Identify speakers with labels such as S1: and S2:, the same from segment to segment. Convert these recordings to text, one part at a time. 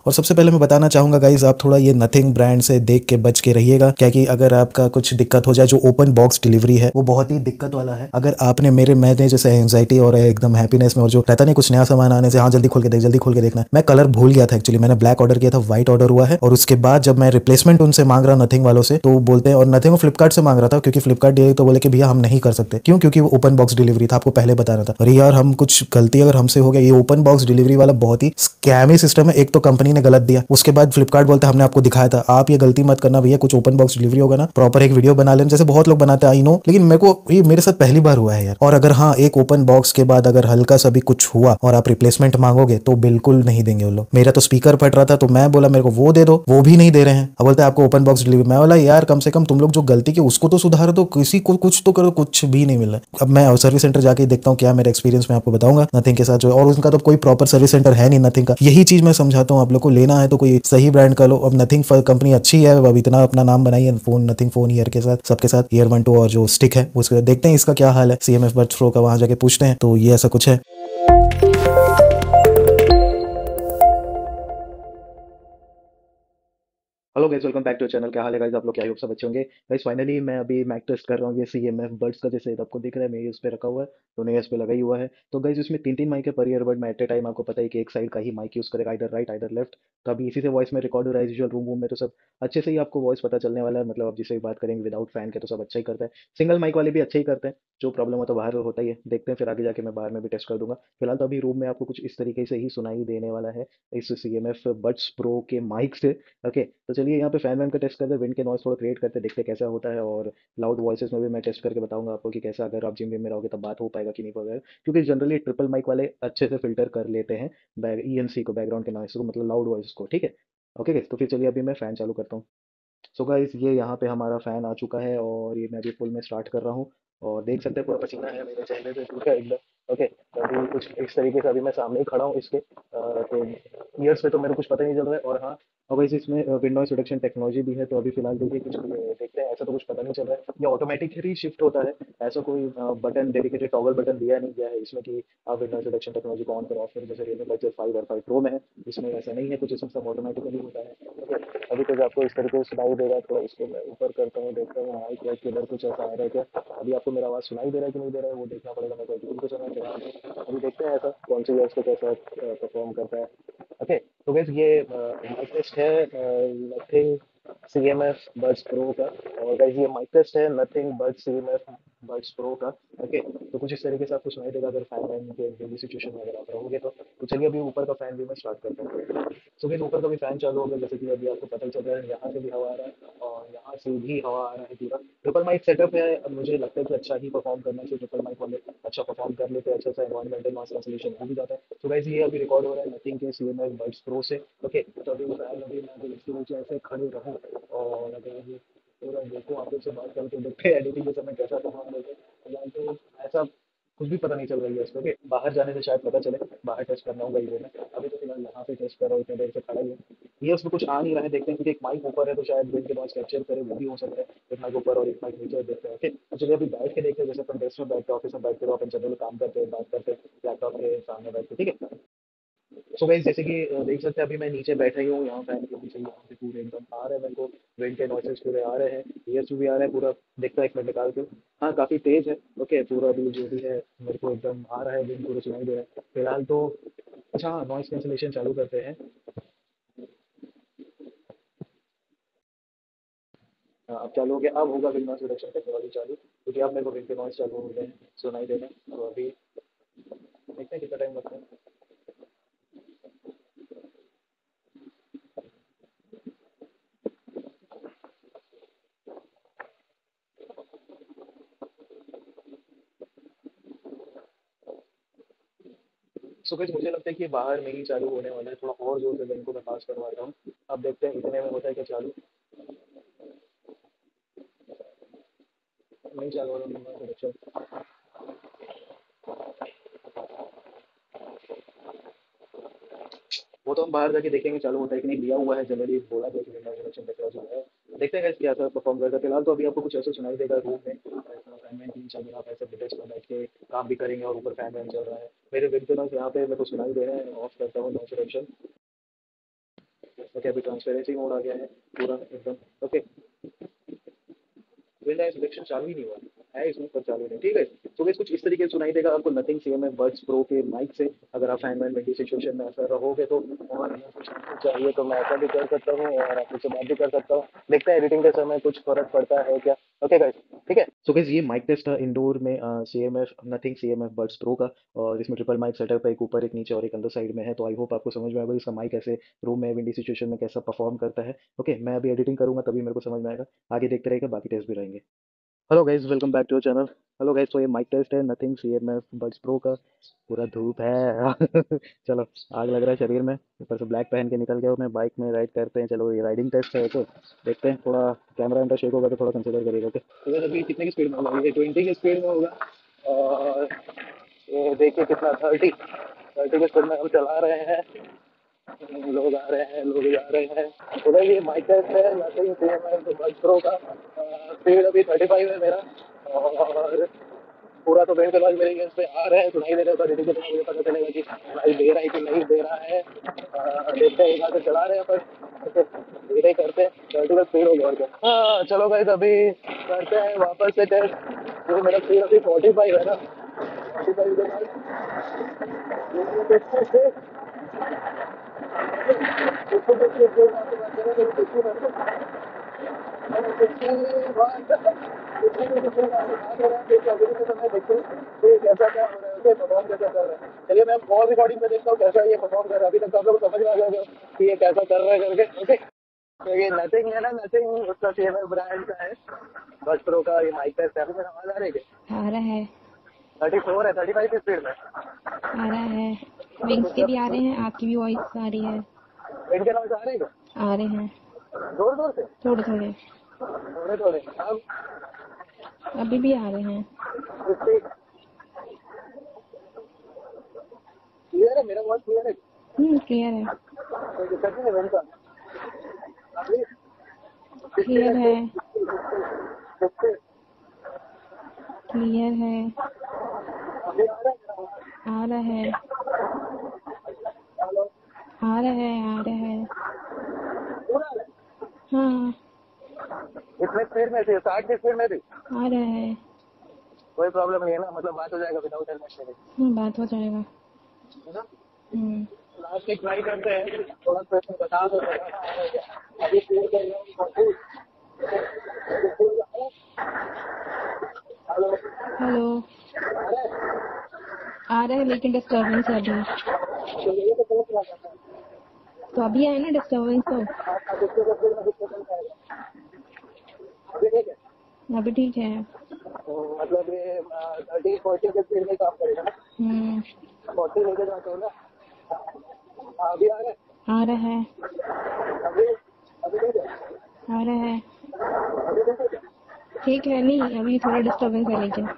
S1: और सबसे पहले मैं बताना चाहूँगा गाइज़, आप थोड़ा ये नथिंग ब्रांड से देख के बच के रहिएगा, क्या कि अगर आपका कुछ दिक्कत हो जाए, जो ओपन बॉक्स डिलीवरी है वो बहुत ही दिक्कत वाला है। अगर आपने मैंने जैसे एंग्जाइटी और एकदम हैप्पीनेस में, और जो रहता नहीं कुछ नया सामान आने से, हाँ जल्दी खोल के देख, जल्दी खोल के देखना, मैं कलर भूल गया था एक्चुअली। मैंने ब्लैक ऑर्डर किया था, व्हाइट ऑर्डर हुआ है। और उसके बाद जब मैं रिप्लेसमेंट उनसे मांग रहा नथिंग वालों से, तो बोलते हैं, और नथिंग को फ्लिपकार्ट से मांग रहा था, क्योंकि फ्लिपकार्ट डिलीवरी तो बोले कि भैया हम नहीं कर सकते। क्यों? क्योंकि वो ओपन बॉक्स डिलीवरी था, आपको पहले बताना था। अरे यार, हम कुछ गलती अगर हमसे हो गया, ये ओपन बॉक्स डिलीवरी वाला बहुत ही स्कैमी सिस्टम है। एक तो कंपनी ने गलत दिया, उसके बाद फ्लिपकार्ट बोलता है हमने आपको दिखाया था। आप ये गलती मत करना भैया, कुछ ओपन बॉक्स डिलीवरी होगा ना, प्रॉपर एक वीडियो बना लेना, जैसे बहुत लोग बनाते हैं, आई नो, लेकिन मेरे को ये मेरे साथ पहली बार हुआ है यार। और अगर हाँ, एक ओपन बॉक्स के बाद अगर हल्का सा भी कुछ हुआ और आप रिप्लेसमेंट मांगोगे तो बिल्कुल नहीं देंगे वो लोग। मेरा तो स्पीकर फट रहा था, तो मैं बोला मेरे को वो दे दो, वो भी नहीं दे रहे हैं। अब बोलते हैं आपको ओपन बॉक्स डिलीवरी। मैं बोला यार, कम से कम तुम लोग जो गलती की उसको तो सुधार दो, किसी को कुछ तो करो, कुछ भी नहीं मिला। अब मैं सर्विस सेंटर जाके देखता हूँ क्या मेरा एक्सपीरियंस, मैं आपको बताऊंगा नथिंग के साथ जो। और उनका तो कोई प्रॉपर सर्विस सेंटर है नहीं नथिंग का। यही चीज मैं समझाता हूँ, आप लोग को लेना है तो कोई सही ब्रांड का लो। अब नथिंग कंपनी अच्छी है, अब इतना अपना नाम बनाई है, फोन नथिंग फोन ईयर के साथ, सबके साथ, ईयर 1 2 और जो स्टिक है उसके देखते हैं इसका क्या हाल है। CMF बड्स प्रो का वहां जाके पूछते हैं, तो ये ऐसा कुछ है।
S2: Hello guys, welcome back to channel. क्या हाल है गाइस? आप लोग क्या होप सब अच्छे होंगे गाइस। फाइनली मैं अभी मैक टेस्ट कर रहा हूँ। ये CMF बड्स का जैसे आपको दिख रहा है, मेरे उस पे रखा हुआ है, तो नहीं इस पे लगा ही हुआ है। तो गाइस इसमें तीन तीन माइक है पर ईयरबड में एट ए टाइम। आपको पता है कि एक साइड का ही माइक यूज़ करेगा, इधर राइट इधर लेफ्ट। तो अभी इसी से वॉइस में रिकॉर्ड हो रहा है। यूजुअल रूम वूम में तो सब अच्छे से ही आपको वॉइस पता चलने वाला है। मतलब आप जिससे भी बात करेंगे विदाउट फैन के तो सब अच्छा ही करता है। सिंगल माइक वाले भी अच्छे ही करते हैं। जो प्रॉब्लम होता है बाहर होता ही है। देखते हैं फिर आगे जाके मैं बाहर में भी टेस्ट कर दूंगा। फिलहाल तो अभी रूम में आपको कुछ इस तरीके से ही सुनाई देने वाला है इस CMF बड्स प्रो के माइक से। ओके, तो चलिए यहाँ पे फैन वैन का टेस्ट करते हैं, विंड के नॉइस थोड़ा क्रिएट करते हैं, देखते हैं कैसा होता है। और लाउड वॉइसेस में भी मैं टेस्ट करके बताऊंगा आपको कि कैसा, अगर आप जिम विम में रहोगे तब बात हो पाएगा कि नहीं पाएगा। क्योंकि जनरली ट्रिपल माइक वाले अच्छे से फिल्टर कर लेते हैं बैक ENC को, बैकग्राउंड के नॉइस को, मतलब लाउड वॉइस को। ठीक है, ओके गाइस, तो फिर चलिए अभी मैं फ़ैन चालू करता हूँ। सो गाइस ये यहाँ पे हमारा फ़ैन आ चुका है और ये मैं अभी फुल में स्टार्ट कर रहा हूँ। और देख सकते हैं पूरा पसीना है मेरे चेहरे पे पूरा एकदम। ओके, तो अभी कुछ इस तरीके से अभी मैं सामने ही खड़ा हूँ इसके। तो ईयर्स पे तो मेरे को कुछ पता ही नहीं चल रहा है। और हाँ, और वैसे इसमें विंड नॉइस रिडक्शन टेक्नोलॉजी भी है। तो अभी फिलहाल देखिए कुछ देखते हैं, ऐसा तो कुछ पता नहीं चल रहा है। ये ऑटोमेटिकली शिफ्ट होता है, ऐसा कोई बटन डेडिकेटेड टॉगल बटन दिया नहीं गया है इसमें कि आप विंड नॉइस रिडक्शन टेक्नोलॉजी को ऑन करो ऑफ करो, जैसे रियलमी बजट 5 और 5 प्रो में है। इसमें ऐसा नहीं है कुछ, इसमें सब ऑटोमेटिकली होता है। Okay, अभी तो आपको इस तरीके से सुनाई दे रहा है। थोड़ा इसको मैं ऊपर करता हूँ, देखता हूँ माइक वाइक किधर कुछ ऐसा आ रहा है क्या। अभी आपको मेरा आवाज़ सुनाई दे रहा है कि नहीं दे रहा है वो देखना पड़ेगा। मैं तो बिल्कुल सुना दे रहा हूँ। अभी देखते हैं ऐसा कौन सी वर्ड्स को कैसा परफॉर्म करता है। ओके, तो गैस ये माइक टेस्ट है नथिंग CMF बड्स प्रो का। और गैस ये माइक टेस्ट है Nothing but CMF buds pro का। ओके, तो कुछ इस तरीके से आपको सुनाई देगा अगर फैन वैन के डेली सिचुएशन में अगर आप रहोगे तो चलिए अभी ऊपर का फैन भी मैं स्टार्ट करता हूँ। सो फिर ऊपर का भी फैन चालू हो गया, जैसे कि अभी आपको पता ही चल रहा है, यहाँ से भी हवा आ रहा है और यहाँ से भी हवा आ रहा है पूरा। ट्रिपल माइक सेटअप है। अब मुझे लगता है कि अच्छा ही परफॉर्म करना चाहिए। ट्रिपल माइक वाले अच्छा परफॉर्म कर लेते हैं, अच्छा सा एनवायरमेंटल नॉइस कैंसलेशन हो भी जाता है। तो वैसे ये अभी रिकॉर्ड हो रहा है नथिंग के CMF बड्स प्रो से। ओके, तो अभी फैन अभी मैं अगर इसके नीचे ऐसे खड़े रहूँ और अगर अभी पूरा देखो आप लोग से बात करके देखते हैं एडिटिंग के समय कैसा परफॉर्म करते हैं। फिलहाल तो ऐसा कुछ भी पता नहीं चल रही है इसको। ओके, बाहर जाने से शायद पता चले, बाहर टेस्ट करना होगा ये में। अभी तो फिलहाल यहाँ पे टेस्ट कर रहा हूँ, इतनी देर से खड़ा ही है। ये उसमें कुछ आ नहीं रहा है, देखते हैं, क्योंकि एक माइक ऊपर है तो शायद विंड के नॉइस कैप्चर करे, वो भी हो सकता है। एक माइक ऊपर और एक माइक नीचे, देखते हैं। ओके, तो चलिए अभी बैठ के देखते हैं, जैसे अपन डेस्क में बैठते हैं, ऑफिस में बैठते हो, अपन जनरल काम करते हैं, बात करते हैं लैपटॉप के सामने बैठ के। ठीक है, सो गाइस जैसे कि देख सकते हैं अभी मैं नीचे बैठा ही हूँ यहाँ फैन के पीछे। यहाँ से पूरे एकदम आ रहे हैं मेरे को, विंड के नॉइसेस पूरे आ रहे हैं, ईयर्स भी आ रहे हैं पूरा। देखता है एक मिनट निकाल के। हाँ, काफ़ी तेज है। ओके, पूरा अभी जो भी है मेरे को एकदम आ रहा है, विंड पूरा सुनाई दे रहा है फिलहाल तो। अच्छा हाँ, नॉइस कैंसिलेशन चालू करते हैं। हाँ, अब चालू हो गया, अब होगा विंड नॉइस रिडक्शन टेक्नोलॉजी चालू, क्योंकि अब मेरे को विंड के नॉइस चालू हो गए हैं सुनाई देने। तो अभी देखते हैं कितना टाइम लगता है। सो गाइस मुझे लगता है कि बाहर में ही चालू होने वाला है, थोड़ा और जोर से विंड को मैं पास करवाता हूँ। अब देखते हैं इतने में होता है क्या चालू। नहीं चालू हो रहा विंड नॉइस रिडक्शन। वो तो हम बाहर जाके देखेंगे चालू होता है कि नहीं, दिया हुआ है जनरली, बोला था कि इलेक्शन टेक्नोलॉजी है। देखते हैं guys क्या ऐसा परफॉर्म करता है। फिलहाल तो अभी आपको कुछ ऐसा सुनाई देगा रूम में, ऐसा फैन वैन नहीं चल रहा, आप ऐसे डेस्क में बैठ के काम भी करेंगे और ऊपर फैन वैन चल रहा है। मेरे विंडो नॉइस यहाँ पे मेरे को सुनाई दे रहे हैं, ऑफ करता हूँ नॉइस रिडक्शन। ओके, अभी ट्रांसपेरेंसी मोड आ गया है पूरा एकदम। ओके, विंड आई सिलेक्शन चालू ही नहीं हुआ है इसमें, पर चालू नहीं, ठीक है। तो guys, कुछ इस तरीके से सुनाई देगा आपको नथिंग सीएमएफ बड्स प्रो के माइक से। अगर आप फैन वैन विंडी सिचुएशन में ऐसा रहोगे तो, और अगर कुछ आपको चाहिए तो मैं ऐसा भी कर सकता हूँ और आपसे बात भी कर सकता हूँ। देखते हैं एडिटिंग के समय कुछ फर्क पड़ता है क्या। ओके गाइस, ठीक है। सो गाइस, ये माइक टेस्ट था इंडोर में CMF Nothing CMF Buds pro का। और इसमें ट्रिपल माइक सेटअप है, एक ऊपर एक नीचे और एक अंदर साइड में है। तो आई होप आपको समझ में आएगा इसका माइक ऐसे रूम में विंडी सिचुएशन में कैसा परफॉर्म करता है। ओके, मैं अभी एडिटिंग करूंगा तभी मेरे को समझ में आएगा। आगे देखते रहेगा, बाकी टेस्ट भी रहेंगे। Hello guys, welcome back to channel. Hello guys, तो ये माइक टेस्ट है नथिंग सीएमएफ बड्स प्रो का। पूरा धूप है चलो, आग लग रहा है शरीर में, ऊपर से ब्लैक पहन के निकल गया हूँ मैं। बाइक में राइड करते हैं, चलो ये राइडिंग टेस्ट है। तो देखते हैं, थोड़ा कैमरा वैमरा शेक होगा तो थोड़ा कंसिडर करिएगा। ओके, तो guys, अभी कितने की स्पीड में होगा, ये 20 की स्पीड में होगा। और ये देखिए कितना, 30 की स्पीड में हम चला रहे हैं। लोग आ रहे हैं, लोग जा रहे हैं। तो भाई ये माइक टेस्ट है नथिंग सीएमएफ बड्स प्रो का। स्पीड अभी 35 है मेरा। और पूरा तो बैंड आवाज मेरे इस पे आ रहा है, सुनाई दे रहा है। तो एडिटिंग के समय मुझे पता चलेगा कि सुनाई दे रहा है कि नहीं दे रहा है। देखते हैं, एक हाथ से चला रहे हैं पर धीरे ही करते हैं। 30 का स्पीड हो गया और क्या। हाँ चलो भाई, अभी करते हैं वापस से टेस्ट। जो मेरा स्पीड अभी 45 है ना, 45 के कैसा क्या हो रहा है, परफॉर्म कैसा कर रहा है। चलिए मैं और रिकॉर्डिंग में देखता हूँ कैसा ये परफॉर्म कर रहा है। अभी तक तो आप लोग को समझ में आ गया होगा कि ये कैसा कर रहा है करके। ओके, तो ये नथिंग है ना, नथिंग उसका सीएमएफ ब्रांड का है, बड्स प्रो का। ये माइक टेस्ट है। अभी मेरा आवाज आ रहा है क्या?
S3: आ रहा है।
S2: 34 है, 35 की स्पीड में
S3: आ रहा है। विंग्स के भी आ रहे हैं, आपकी भी वॉइस आ रही है।
S2: इनके नाम से आ रहे हैं क्या?
S3: आ रहे हैं
S2: जोर जोर से,
S3: थोड़े थोड़े।
S2: थोड़े थोड़े। अब
S3: अभी भी आ रहे हैं।
S2: क्लियर है, मेरा बहुत क्लियर है।
S3: क्लियर है।
S2: कोई दिक्कत नहीं है मेरे साथ अभी।
S3: क्लियर है।
S2: किससे
S3: क्लियर है।
S2: अभी आ रहा है मेरा?
S3: आ रहा है।
S2: हेलो,
S3: आ रहा है। आ रहा है।
S2: पूरा आ रहा है?
S3: हाँ,
S2: इतने स्पीड में थी, 60 की स्पीड में थी।
S3: आ रहा है।
S2: कोई प्रॉब्लम नहीं है ना, मतलब बात हो जाएगा विदाउट हेलमेट के।
S3: बात हो जाएगा।
S2: है ना।
S3: हम्म
S2: लास्ट एक ट्राई करते हैं, थोड़ा सा इसमें बता दो अभी क्लियर कर रहा हूँ। Hello,
S3: hello.
S2: आ रहा है?
S3: आ रहा है लेकिन डिस्टर्बेंस है अभी।
S2: तो ये तो बहुत रहा है।
S3: तो अभी आया ना डिस्टर्बेंस तो।
S2: आप इसके स्पीड में कुछ नहीं पाएगा। अभी ठीक है।
S3: अभी ठीक है।
S2: मतलब ये 30-40 के स्पीड में काम करेगा ना। 40 लेके जाते हो ना। हाँ, अभी आ रहा है।
S3: आ रहा है।
S2: अभी अभी ठीक है।
S3: आ रहा है।
S2: अभी ठीक है।
S3: ठीक है। नहीं, अभी थोड़ा डिस्टर्बेंस है लेकिन।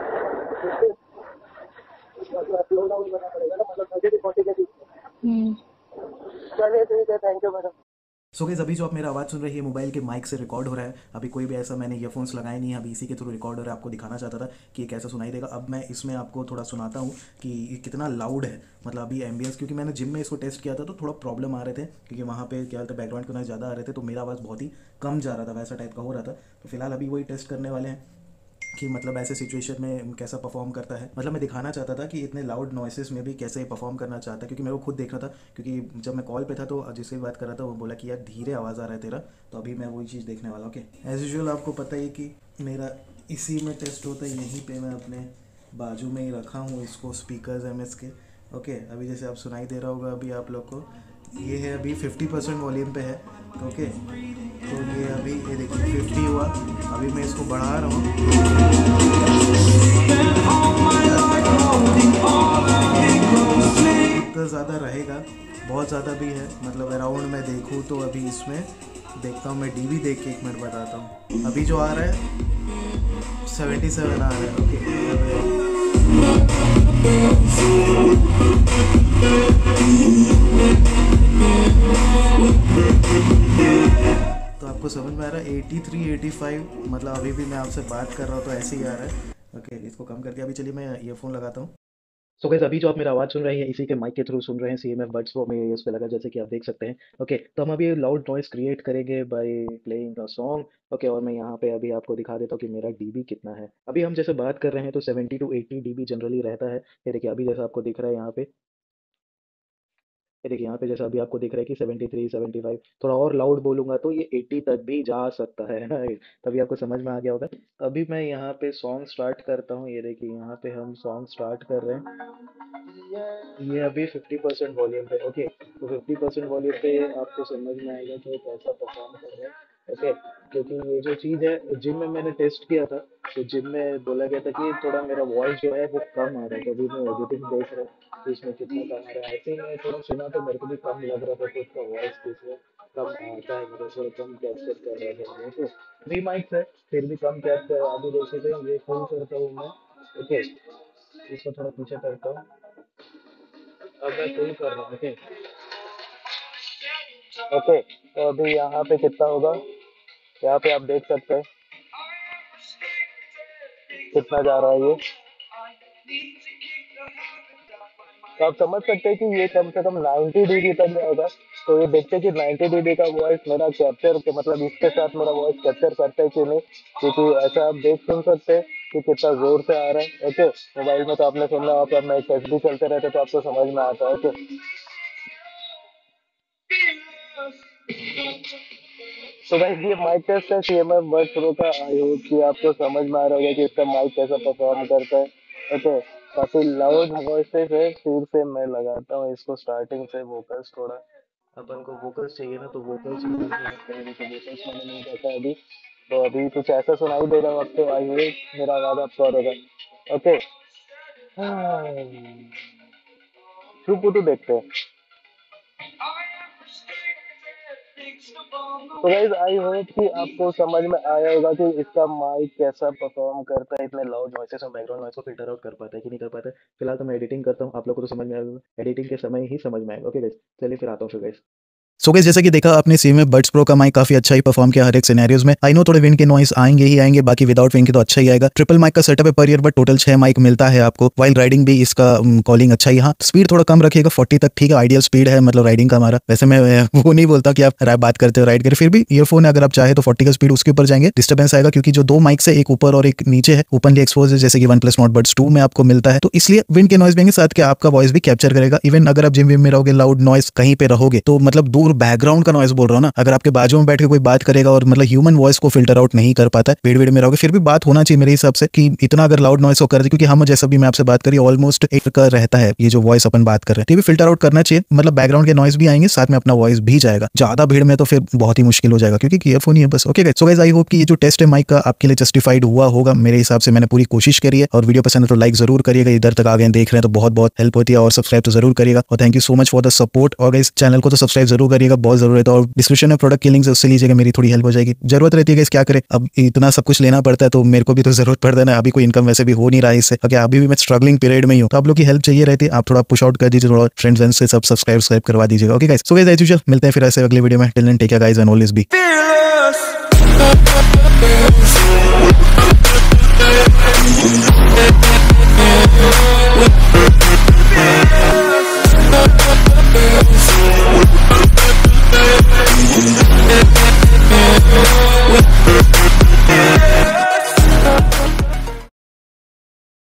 S2: मतलब स्लो डाउन करना पड़ेगा ना, मतलब 30-40 के बीच में।
S3: हम्म
S2: चलिए ठीक है, thank you madam.
S1: So guys, अभी जो आप मेरा आवाज़ सुन रहे हैं मोबाइल के माइक से रिकॉर्ड हो रहा है। अभी कोई भी ऐसा मैंने ईयरफोन्स लगाए नहीं है, अभी इसी के थ्रू रिकॉर्ड हो रहा है। आपको दिखाना चाहता था कि ये कैसा सुनाई देगा। अब मैं इसमें आपको थोड़ा सुनाता हूँ कि ये कितना लाउड है। मतलब अभी एम्बियंस, क्योंकि मैंने जिम में इसको टेस्ट किया था तो थोड़ा प्रॉब्लम आ रहे थे, क्योंकि वहाँ पे क्या होता है, बैकग्राउंड के नॉइज़ ज़्यादा आ रहे थे तो मेरा आवाज़ बहुत ही कम जा रहा था, वैसा टाइप का हो रहा था। तो फिलहाल अभी वही टेस्ट करने वाले हैं कि मतलब ऐसे सिचुएशन में कैसा परफॉर्म करता है। मतलब मैं दिखाना चाहता था कि इतने लाउड नॉइसेस में भी कैसे परफॉर्म करना चाहता है, क्योंकि मेरे को खुद देखना था। क्योंकि जब मैं कॉल पे था तो जिससे भी बात कर रहा था वो बोला कि यार धीरे आवाज़ आ रहा है तेरा। तो अभी मैं वही चीज़ देखने वाला हूँ। ओके, एज यूजुअल आपको पता ही कि मेरा इसी में टेस्ट होता है, यहीं पे मैं अपने बाजू में ही रखा हूँ इसको, स्पीकर्स MS के। ओके, अभी जैसे आप सुनाई दे रहा होगा अभी आप लोग को, ये है अभी 50% वॉल्यूम पे है। ओके, तो ये अभी ये देखिए 50 हुआ। अभी मैं इसको बढ़ा रहा हूँ। इतना ज़्यादा रहेगा, बहुत ज़्यादा भी है। मतलब अराउंड मैं देखूँ तो अभी इसमें देखता हूँ, मैं DB देख के 1 मिनट बताता हूँ। अभी जो आ रहा है 77 आ रहा है। ओके, तो आपको समझ में आ रहा है 83 85। मतलब अभी भी मैं आपसे बात कर रहा हूँ तो ऐसे ही आ रहा है। ओके, इसको कम करके अभी चलिए मैं ईयरफोन लगाता हूँ।
S2: सो गाइस अभी जो आप मेरा आवाज़ सुन रहे हैं इसी के माइक के थ्रू सुन रहे हैं CMF बड्स वो मेरे यूज़ पे लगा जैसे कि आप देख सकते हैं। ओके तो हम अभी लाउड नॉइस क्रिएट करेंगे by playing a song. Okay और मैं यहाँ पे अभी आपको दिखा देता हूँ कि मेरा डीबी कितना है। अभी हम जैसे बात कर रहे हैं तो 70 टू 80 डीबी जनरली रहता है। ये देखिए अभी जैसा आपको दिख रहा है यहाँ पे, ये देखिए यहाँ पे जैसा अभी आपको दिख रहा है कि 73 75। थोड़ा और लाउड बोलूंगा तो ये 80 तक भी जा सकता है ना। तभी आपको समझ में आ गया होगा। अभी मैं यहाँ पे सॉन्ग स्टार्ट करता हूँ। ये देखिए यहाँ पे हम सॉन्ग स्टार्ट कर रहे हैं। ये अभी 50% वॉल्यूम पे। ओके तो 50% वॉल्यूम पे आपको समझ में आएगा कि ये कैसा परफॉर्म कर रहा है। ओके क्योंकि ये जो चीज़ है जिम में मैंने टेस्ट किया था, तो जिम में बोला गया था कि थोड़ा मेरा वॉइस जो है वो कम आ रहा है। तो अभी मैं एडिटिंग देख रहा हूँ कि इसमें कितना कम आ रहा है। ऐसे ही मैं थोड़ा सुना तो मेरे को भी कम लग रहा था कि इसका वॉइस किसमें कम आता है, मतलब थोड़ा कम कैप्चर कर रहा है। ओके 3 माइक्स है फिर भी कम कैप्चर। अभी देख सकते हैं ये फुल करता हूँ मैं। ओके इसको थोड़ा पीछे करता हूँ। अब मैं फुल कर रहा हूँ। ओके ओके तो अभी यहाँ पे कितना होगा, यहाँ पे आप देख सकते हैं कितना जा रहा है ये। तो आप समझ सकते हैं कि ये कम से कम 90 dB तक जाएगा। तो ये देखते हैं कि 90 dB का वॉइस मेरा कैप्चर, मतलब इसके साथ मेरा वॉइस कैप्चर करता है कि नहीं, क्योंकि ऐसा आप देख सुन सकते हैं कि कितना जोर से आ रहा है। ओके मोबाइल में तो आपने सुन रहा होगा, मैं टेस्ट भी चलते रहते तो आपको समझ में आता है। ओके तो भाई ये माइक टेस्ट है CMF बड्स प्रो का। आई होप कि आपको समझ में आ रहा होगा कि इसका माइक कैसा परफॉर्म करता है। ओके काफी लाउड वॉइसेस है। फिर से मैं लगाता हूँ इसको स्टार्टिंग से। वोकल्स थोड़ा अपन को वोकल्स चाहिए ना, तो वोकल्स तो वोकल्स मैंने नहीं देखा अभी। तो अभी कुछ ऐसा सुनाई दे रहा हो आपको। आई होप मेरा आवाज आपको आ रहा होगा। ओके शुरू देखते हैं। तो गाइस आई होप कि आपको समझ में आया होगा कि इसका माइक कैसा परफॉर्म करता है, इतने लाउड वॉइसेस और बैकग्राउंड नॉइस को फिल्टर आउट कर पाता है कि नहीं कर पाता है। फिलहाल तो मैं एडिटिंग करता हूँ, आप लोग को तो समझ में आएगा, एडिटिंग के समय ही समझ में आएगा। ओके गाइस चलिए फिर आता हूँ फिर गाइस।
S1: सो गाइस जैसा कि देखा आपने CMF बड्स प्रो का माइक काफी अच्छा ही परफॉर्म किया हर एक सिनेरियोज में। आई नो थोड़े विंड के नॉइस आएंगे ही आएंगे, बाकी विदाउट विंड के तो अच्छा ही आएगा। ट्रिपल माइक का सेटअप है पर ईयरबड टोटल 6 माइक मिलता है आपको। वाइल राइडिंग भी इसका कॉलिंग अच्छा ही। हाँ स्पीड थोड़ा कम रखिएगा, 40 तक ठीक है, आइडियल स्पीड है मतलब राइडिंग का हमारा। वैसे मैं वो नहीं बोलता कि आप बात करते हो राइड करें, फिर भी ईयरफोन है, अगर आप चाहे तो 40 का स्पीड उसके ऊपर जाएंगे डिस्टर्बेंस आएगा, क्योंकि जो 2 माइक से एक ऊपर और एक नीचे है ओपनली एक्सपोज है, जैसे कि OnePlus Nord Buds 2 में आपको मिलता है। तो इसलिए विंड के नॉइस भी साथ के आपका वॉइस भी कैप्चर करेगा। इवन अगर आप जिम विम में रहोगे, लाउड नॉइस कहीं पे रहोगे, तो मतलब दूर बैकग्राउंड का नॉइस बोल रहा हूँ ना, अगर आपके बाजू में बैठ के कोई बात करेगा और मतलब ह्यूमन वॉइस को फिल्टर आउट नहीं कर पाता है, भीड़ में रहोगे, फिर भी बात होना चाहिए मेरे हिसाब से कि इतना अगर लाउड नॉइस हो कर दे, क्योंकि हम जैसा भी मैं आपसे बात करी ऑलमोस्ट एक का रहता है ये जो वॉइस अपन बात कर रहे हैं, तो भी फिल्टर आउट करना चाहिए। मतलब बैकग्राउंड के नॉइस भी आएंगे, साथ में अपना वॉइस भी जाएगा। ज्यादा भीड़ में तो फिर बहुत ही मुश्किल हो जाएगा, क्योंकि ईयरफोन ही है बस। Okay guys, so guys I hope कि ये जो टेस्ट है माइक का आपके लिए जस्टिफाइड हुआ होगा। मेरे हिसाब से मैंने पूरी कोशिश करी है, और वीडियो पसंद है तो लाइक जरूर करिएगा। इधर तक आ गए देख रहे हैं तो बहुत बहुत हेल्प होती है, और सब्सक्राइब तो जरूर करिएगा। और thank you so much for the support. और गाइस चैनल को तो सब्सक्राइब जरूर करिएगा, बहुत जरूरत है। और डिस्क्रिप्शन में प्रोडक्ट की लिंक उससे लीजिएगा, मेरी थोड़ी हेल्प हो जाएगी। जरूरत रहती है गाइस, क्या करें, अब इतना सब कुछ लेना पड़ता है तो मेरे को भी तो जरूरत पड़ता है ना। अभी कोई इनकम वैसे भी हो नहीं रहा है इससे, क्योंकि अभी भी मैं स्ट्रगलिंग पीरियड में ही हूँ, तो आप लोग की हेल्प चाहिए रहती है। आप थोड़ा पुश आउट कर दीजिए, थोड़ा फ्रेंड्स से सब सब्सक्राइब करवा दीजिएगा। Okay guys, so guys as usual मिलते हैं फिर ऐसे अगले वीडियो में। Till then take care guys and always B